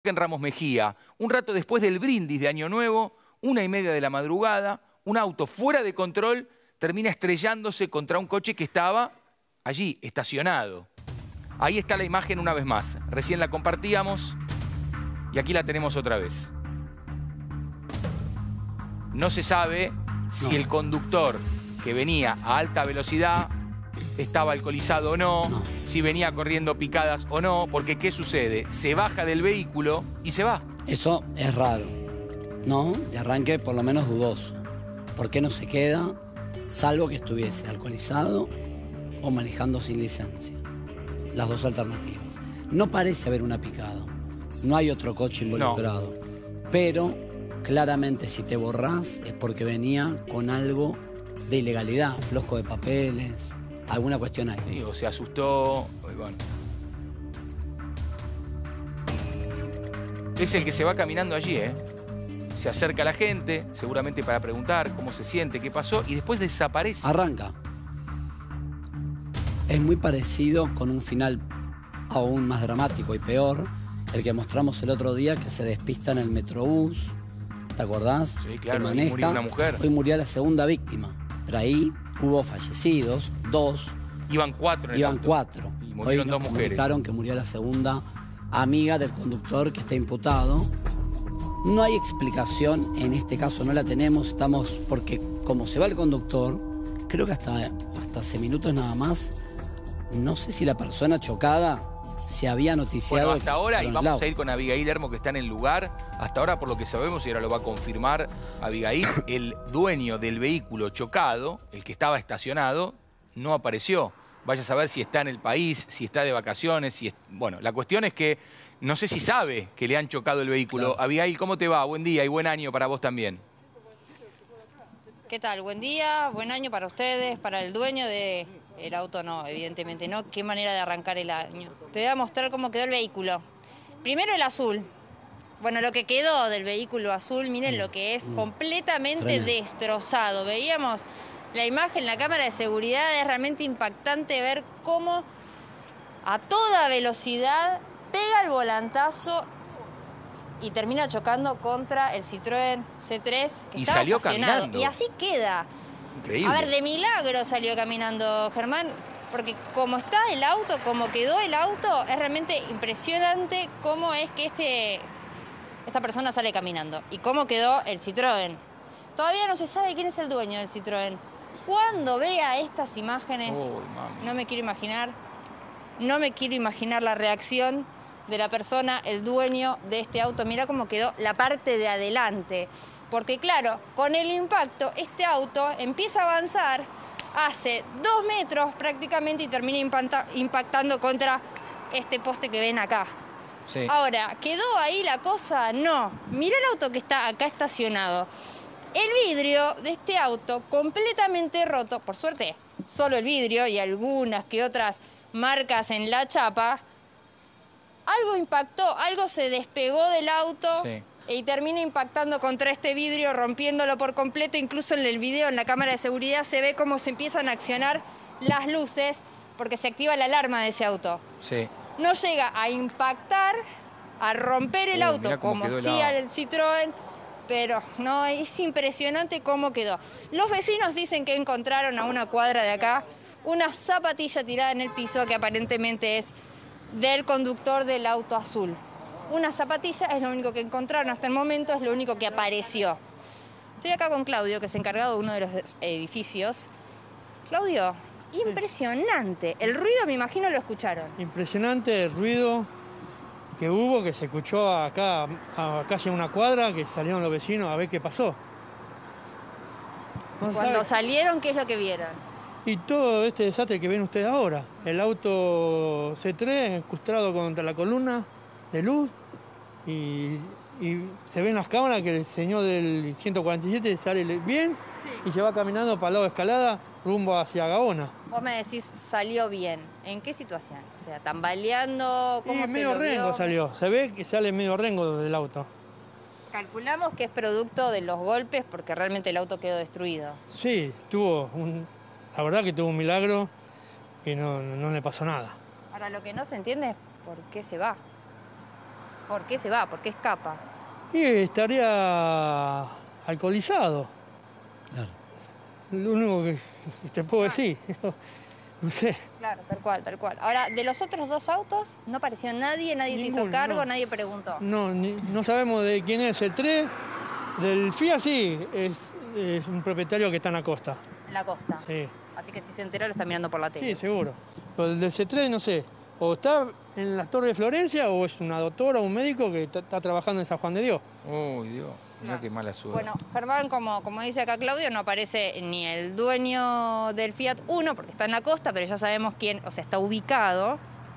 en Ramos Mejía, un rato después del brindis de Año Nuevo, 1:30 de la madrugada, un auto fuera de control termina estrellándose contra un coche que estaba allí, estacionado. Ahí está la imagen una vez más. Recién la compartíamos y aquí la tenemos otra vez. No se sabe si el conductor que venía a alta velocidad estaba alcoholizado o no, si venía corriendo picadas o no, porque ¿qué sucede? Se baja del vehículo y se va. Eso es raro, ¿no? De arranque por lo menos dudoso. ¿Por qué no se queda? Salvo que estuviese alcoholizado o manejando sin licencia. Las dos alternativas. No parece haber una picada. No hay otro coche involucrado. No. Pero claramente si te borrás es porque venía con algo de ilegalidad, flojo de papeles, alguna cuestión ahí. Sí, o se asustó. Bueno. Es el que se va caminando allí, ¿eh? Se acerca a la gente, seguramente para preguntar cómo se siente, qué pasó, y después desaparece. Arranca. Es muy parecido con un final aún más dramático y peor, el que mostramos el otro día, que se despista en el Metrobús. ¿Te acordás? Sí, claro, que maneja. murió una mujer. Hoy murió la segunda víctima. Pero ahí hubo fallecidos, 2. Iban 4 en el auto. Iban 4. Y murieron 2 mujeres. Comunicaron que murió la segunda amiga del conductor que está imputado. No hay explicación, en este caso no la tenemos, estamos porque como se va el conductor, creo que hasta hace minutos nada más, no sé si la persona chocada se había noticiado. Bueno, hasta ahora, y vamos a ir con Abigail Lermo, que está en el lugar, hasta ahora por lo que sabemos, y ahora lo va a confirmar Abigail, el dueño del vehículo chocado, el que estaba estacionado, no apareció. Vaya a saber si está en el país, si está de vacaciones, si es... Bueno, la cuestión es que no sé si sabe que le han chocado el vehículo. Claro. Abigail, ¿cómo te va? Buen día y buen año para vos también. ¿Qué tal? Buen día, buen año para ustedes, para el dueño del auto no, evidentemente no. Qué manera de arrancar el año. Te voy a mostrar cómo quedó el vehículo. Primero el azul. Bueno, lo que quedó del vehículo azul, miren lo que es, completamente destrozado. Veíamos la imagen, la cámara de seguridad, es realmente impactante ver cómo a toda velocidad pega el volantazo y termina chocando contra el Citroën C3 que estaba salió estacionado. Caminando. Y así queda. Increíble. A ver, de milagro salió caminando, Germán, porque como está el auto, como quedó el auto, es realmente impresionante cómo es que esta persona sale caminando y cómo quedó el Citroën. Todavía no se sabe quién es el dueño del Citroën. Cuando vea estas imágenes, no me quiero imaginar la reacción de la persona, el dueño de este auto. Mirá cómo quedó la parte de adelante. Porque claro, con el impacto, este auto empieza a avanzar, hace 2 metros prácticamente y termina impactando contra este poste que ven acá. Sí. Ahora, ¿quedó ahí la cosa? No. Mirá el auto que está acá estacionado. El vidrio de este auto completamente roto, por suerte, solo el vidrio y algunas que otras marcas en la chapa. Algo impactó, algo se despegó del auto y termina impactando contra este vidrio, rompiéndolo por completo. Incluso en el video, en la cámara de seguridad, se ve cómo se empiezan a accionar las luces porque se activa la alarma de ese auto. Sí. No llega a impactar, a romper el auto como sí al Citroën, pero no, es impresionante cómo quedó. Los vecinos dicen que encontraron a una cuadra de acá una zapatilla tirada en el piso que aparentemente es del conductor del auto azul. Una zapatilla es lo único que encontraron hasta el momento, es lo único que apareció. Estoy acá con Claudio, que es encargado de uno de los edificios. Claudio, impresionante. El ruido, me imagino, lo escucharon. Impresionante el ruido que hubo, que se escuchó acá a casi una cuadra, que salieron los vecinos a ver qué pasó. Cuando salieron, ¿qué es lo que vieron? Y todo este desastre que ven ustedes ahora. El auto C3 incrustado contra la columna de luz y se ven en las cámaras que el señor del 147 sale bien y se va caminando para el lado de Escalada rumbo hacia Gaona. Vos me decís, salió bien. ¿En qué situación? O sea, tambaleando, ¿cómo se lo vio? Medio rengo salió. Se ve que sale medio rengo del auto. Calculamos que es producto de los golpes porque realmente el auto quedó destruido. Sí, la verdad que tuvo un milagro que no le pasó nada. Ahora, lo que no se entiende es por qué se va. ¿Por qué se va? ¿Por qué escapa? Y estaría alcoholizado. Claro. Lo único que te puedo decir. No sé. Claro, tal cual, tal cual. Ahora, de los otros 2 autos, no apareció nadie, nadie se hizo Ninguno, cargo, no. nadie preguntó. No sabemos de quién es el 3. Del Fiat sí, es un propietario que está en la costa. En la costa. Sí, Así que si se enteró, lo está mirando por la tele. sí, seguro. Pero el del C3 no sé. O está en las Torres de Florencia o es una doctora o un médico que está trabajando en San Juan de Dios. Uy, Dios, mirá qué mala suerte. Bueno, Germán, como dice acá Claudio, no aparece ni el dueño del Fiat 1, porque está en la costa, pero ya sabemos quién, o sea, está ubicado.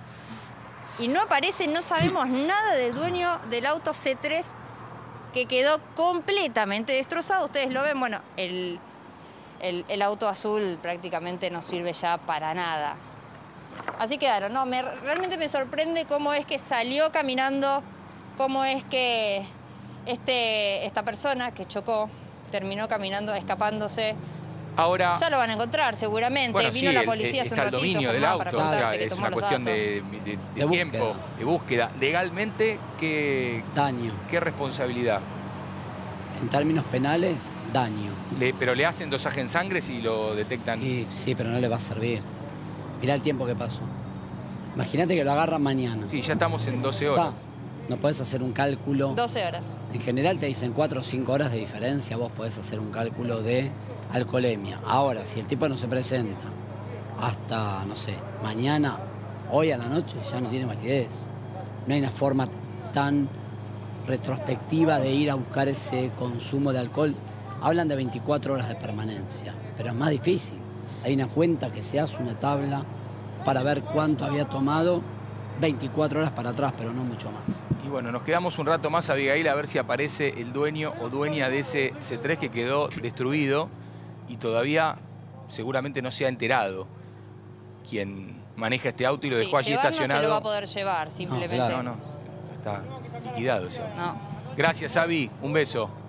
Y no aparece, no sabemos nada del dueño del auto C3, que quedó completamente destrozado. Ustedes lo ven, bueno, el auto azul prácticamente no sirve ya para nada. Así que, claro, no, realmente me sorprende cómo es que salió caminando, cómo es que esta persona que chocó terminó caminando, escapándose. Ahora, Ya lo van a encontrar seguramente. bueno, Vino sí, la policía hace un está el ratito, dominio del Germán, auto, para o sea, contarte que es tomó una los cuestión datos. de tiempo, búsqueda. de búsqueda. Legalmente, Daño. ¿qué responsabilidad? En términos penales, daño. Pero le hacen dosaje en sangre si lo detectan. Y, sí, pero no le va a servir. Mirá el tiempo que pasó. Imagínate que lo agarran mañana. Sí, ya estamos en 12 horas. No podés hacer un cálculo. 12 horas. En general te dicen 4 o 5 horas de diferencia, vos podés hacer un cálculo de alcoholemia. Ahora, si el tipo no se presenta hasta, no sé, mañana, hoy a la noche, ya no tiene validez. No hay una forma tan retrospectiva de ir a buscar ese consumo de alcohol. Hablan de 24 horas de permanencia, pero es más difícil. Hay una cuenta que se hace, una tabla, para ver cuánto había tomado 24 horas para atrás, pero no mucho más. Y bueno, nos quedamos un rato más, Abigail, a ver si aparece el dueño o dueña de ese C3 que quedó destruido y todavía seguramente no se ha enterado quien maneja este auto y lo dejó allí llevar estacionado. No se lo va a poder llevar, simplemente. claro. No, está liquidado ese auto. No. Gracias, Abi. Un beso.